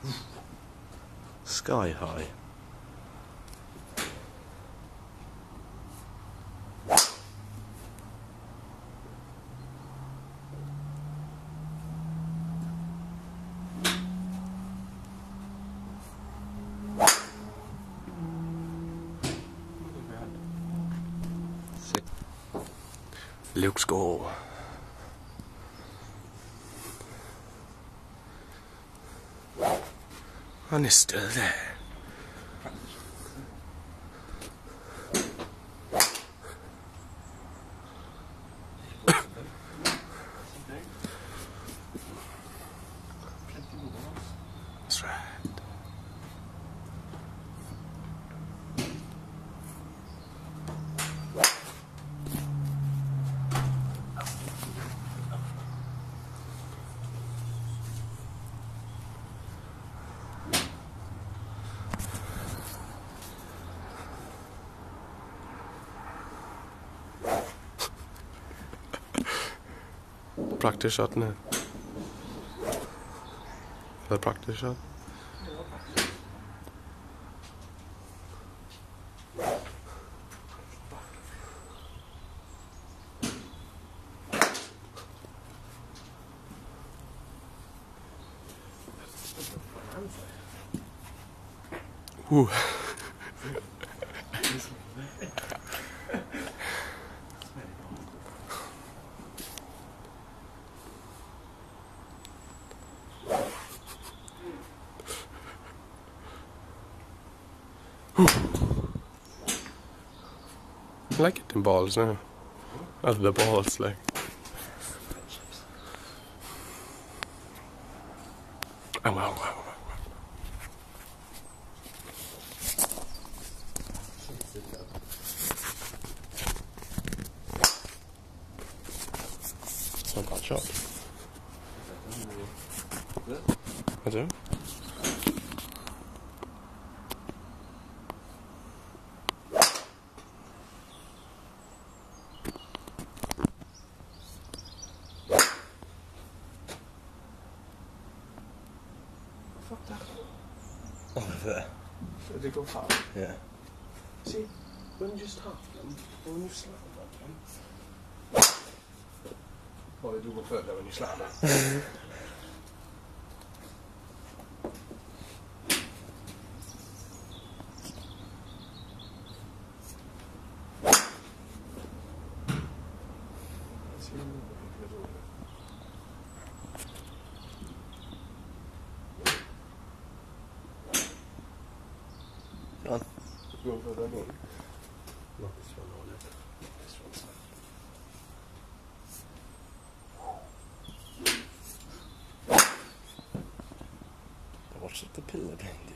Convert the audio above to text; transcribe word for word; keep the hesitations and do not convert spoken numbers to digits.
Sky high. Luke's goal. And it's still there. That's right. Practice shot now. A practice shot. Ooh. I like getting balls now. Out of the balls, like. Oh, wow, wow, wow. It's not a bad shot. I do. Fuck that. Over there. Did it go far? Yeah. See, when you stop them, when you slam them, oh, they do go further when you slam them. On. Go further on. Not this one, on it. This one's fine. Watch the pillar behind you.